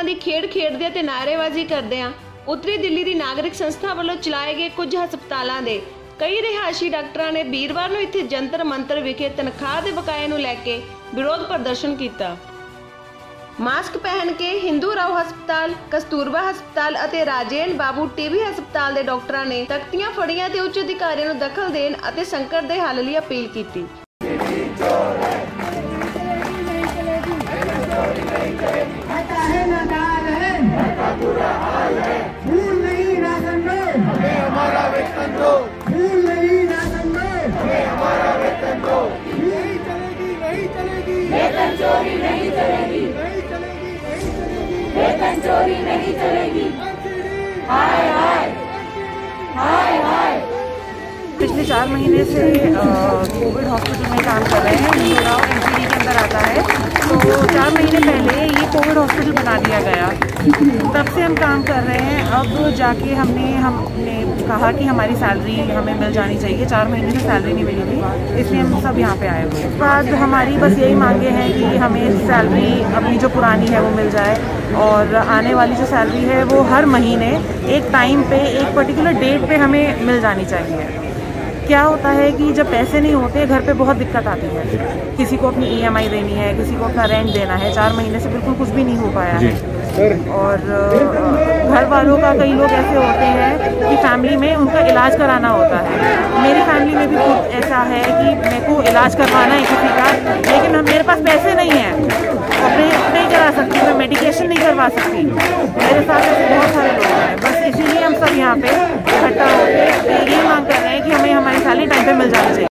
संबंधी खेड खेडदे ते नारेबाजी करदिआं उत्तरी दिल्ली दी नागरिक संस्था ਵੱਲੋਂ ਚਲਾਏ ਗਏ ਕੁਝ ਹਸਪਤਾਲਾਂ ਦੇ ਕਈ ਰਿਹਾਇਸ਼ੀ ਡਾਕਟਰਾਂ ਨੇ ਵੀਰਵਾਰ ਨੂੰ ਇੱਥੇ ਜੰਤਰ ਮੰਤਰ ਵਿਖੇ ਤਨਖਾਹ ਦੇ ਬਕਾਏ ਨੂੰ ਲੈ ਕੇ ਵਿਰੋਧ ਪ੍ਰਦਰਸ਼ਨ ਕੀਤਾ। मास्क पहन के हिंदू राव हस्पताल, कस्तूरबा हस्पताल ਅਤੇ ਰਾਜੇਨ ਬਾਬੂ ਟੀਬੀ ਹਸਪਤਾਲ ਦੇ ਡਾਕਟਰਾਂ ਨੇ ਤਖਤੀਆਂ ਫੜੀਆਂ ਤੇ ਉੱਚ ਅਧਿਕਾਰੀਆਂ ਨੂੰ ਦਖਲ ਦੇਣ ਅਤੇ ਸੰਕਟ ਦੇ ਹੱਲ ਲਈ ਅਪੀਲ ਕੀਤੀ। वेतन चोरी नहीं चलेगी, वेतन चोरी नहीं चलेगी। हाय हाय हाय हाय। पिछले 4 महीने से कोविड हॉस्पिटल में काम कर रहे हैं। हिंदू राव एमसीडी के अंदर आता है। तो 4 महीने पहले ये कोविड हॉस्पिटल बना दिया गया, तब से हम काम कर रहे हैं। अब जाके हमने कहा कि हमारी सैलरी हमें मिल जानी चाहिए। 4 महीने से सैलरी नहीं मिली थी, इसलिए हम सब यहाँ पे आए हुए हैं। बाद हमारी बस यही मांगे हैं कि हमें सैलरी अपनी जो पुरानी है वो मिल जाए, और आने वाली जो सैलरी है वो हर महीने एक टाइम पे, एक पर्टिकुलर डेट पे हमें मिल जानी चाहिए। क्या होता है कि जब पैसे नहीं होते घर पे बहुत दिक्कत आती है। किसी को अपनी EMI देनी है, किसी को अपना रेंट देना है। 4 महीने से बिल्कुल कुछ भी नहीं हो पाया है। और घर वालों का कई लोग ऐसे होते हैं कि फैमिली में उनका इलाज कराना होता है। मेरी फैमिली में भी खुद ऐसा है कि मेरे को इलाज करवाना है किसी का, लेकिन मेरे पास पैसे नहीं हैं, ऑपरेशन नहीं करा सकती, मैं मेडिकेशन नहीं करवा सकती। मेरे साथ ऐसे बहुत सारे लोग हैं। बस इसीलिए हम सब यहाँ पे इकट्ठा होकर यही मांग कर रहे हैं कि हमें हमारी सैलरी टाइम पे मिल जानी चाहिए।